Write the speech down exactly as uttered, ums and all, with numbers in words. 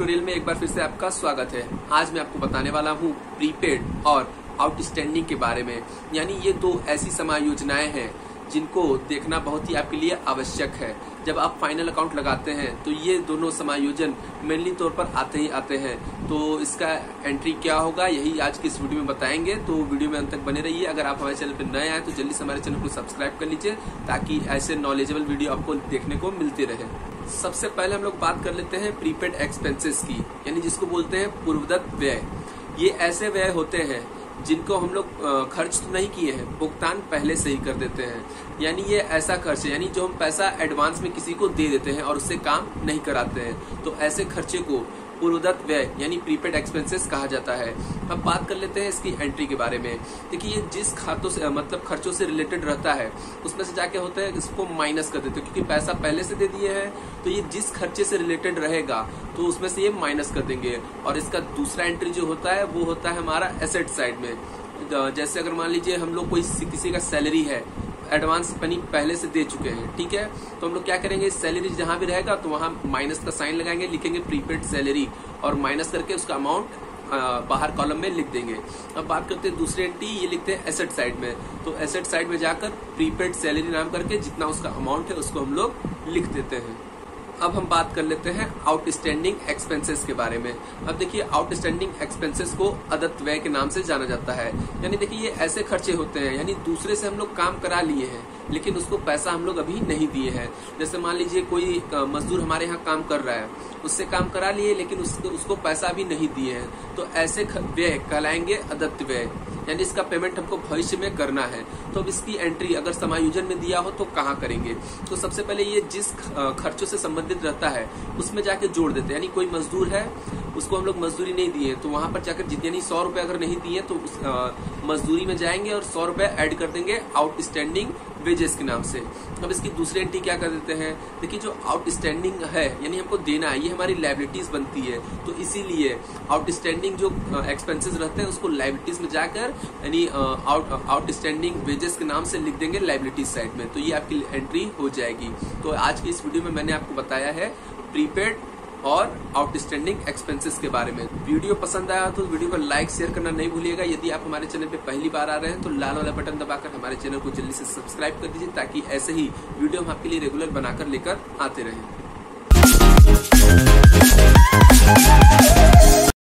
Tutorial में एक बार फिर से आपका स्वागत है। आज मैं आपको बताने वाला हूँ प्रीपेड और आउटस्टैंडिंग के बारे में। यानी ये दो ऐसी समायोजनाएं हैं जिनको देखना बहुत ही आपके लिए आवश्यक है। जब आप फाइनल अकाउंट लगाते हैं तो ये दोनों समायोजन मेनली तौर पर आते ही आते हैं। तो इसका एंट्री क्या होगा यही आज की इस वीडियो में बताएंगे, तो वीडियो में अंत तक बने रहिए। अगर आप हमारे चैनल पर नए आए तो जल्दी से हमारे चैनल को सब्सक्राइब कर लीजिए ताकि ऐसे नॉलेजेबल वीडियो आपको देखने को मिलती रहे। सबसे पहले हम लोग बात कर लेते हैं प्रीपेड एक्सपेंसेस की, यानी जिसको बोलते हैं पूर्वदत्त व्यय। ये ऐसे व्यय होते हैं जिनको हम लोग खर्च तो नहीं किए हैं, भुगतान पहले से ही कर देते हैं। यानी ये ऐसा खर्च है यानी जो हम पैसा एडवांस में किसी को दे देते हैं और उससे काम नहीं कराते हैं, तो ऐसे खर्चे को पूर्वदत्त व्यय यानी प्रीपेड एक्सपेंसेस कहा जाता है। अब बात कर लेते हैं इसकी एंट्री के बारे में। देखिए ये जिस खातों से मतलब खर्चों से रिलेटेड रहता है उसमें से जाके होता है इसको माइनस कर देते हैं, क्योंकि पैसा पहले से दे दिए हैं तो ये जिस खर्चे से रिलेटेड रहेगा तो उसमें से ये माइनस कर देंगे। और इसका दूसरा एंट्री जो होता है वो होता है हमारा एसेट साइड में। जैसे अगर मान लीजिए हम लोग कोई किसी का सैलरी है, एडवांस मनी पहले से दे चुके हैं, ठीक है, तो हम लोग क्या करेंगे, सैलरी जहां भी रहेगा तो वहां माइनस का साइन लगाएंगे, लिखेंगे प्रीपेड सैलरी और माइनस करके उसका अमाउंट बाहर कॉलम में लिख देंगे। अब बात करते हैं दूसरी एंट्री, ये लिखते हैं एसेट साइड में। तो एसेट साइड में जाकर प्रीपेड सैलरी नाम करके जितना उसका अमाउंट है उसको हम लोग लिख देते हैं। अब हम बात कर लेते हैं आउटस्टैंडिंग एक्सपेंसेस के बारे में। अब देखिए आउटस्टैंडिंग एक्सपेंसेस को अदत्त व्यय के नाम से जाना जाता है। यानी देखिए ये ऐसे खर्चे होते हैं यानी दूसरे से हम लोग काम करा लिए हैं लेकिन उसको पैसा हम लोग अभी नहीं दिए हैं। जैसे मान लीजिए कोई मजदूर हमारे यहाँ काम कर रहा है, उससे काम करा लिए लेकिन उसको, उसको पैसा अभी नहीं दिए हैं, तो ऐसे व्यय कहलाएंगे अदत्त व्यय, यानी इसका पेमेंट हमको भविष्य में करना है। तो अब इसकी एंट्री अगर समायोजन में दिया हो तो कहाँ करेंगे, तो सबसे पहले ये जिस खर्चों से संबंधित रहता है उसमें जाके जोड़ देते हैं। यानी कोई मजदूर है उसको हम लोग मजदूरी नहीं दिए तो वहां पर जाकर जितनी सौ रुपए अगर नहीं दिए तो उस मजदूरी में जाएंगे और सौ रुपए ऐड कर देंगे आउटस्टैंडिंग वेजेस के नाम से। अब इसकी दूसरी एंट्री क्या कर देते हैं, देखिए जो आउटस्टैंडिंग है यानी हमको देना है, ये हमारी लायबिलिटीज बनती है, तो इसीलिए आउटस्टैंडिंग जो एक्सपेंसेस रहते हैं उसको लायबिलिटीज में जाकर यानी आउटस्टैंडिंग वेजेस के नाम से लिख देंगे लायबिलिटीज साइड में, तो ये आपकी एंट्री हो जाएगी। तो आज की इस वीडियो में मैंने आपको बताया है प्रीपेड और आउटस्टैंडिंग एक्सपेंसेस के बारे में। वीडियो पसंद आया तो वीडियो को लाइक शेयर करना नहीं भूलिएगा। यदि आप हमारे चैनल पे पहली बार आ रहे हैं तो लाल वाला बटन दबाकर हमारे चैनल को जल्दी से सब्सक्राइब कर दीजिए ताकि ऐसे ही वीडियो हम आपके लिए रेगुलर बनाकर लेकर आते रहें।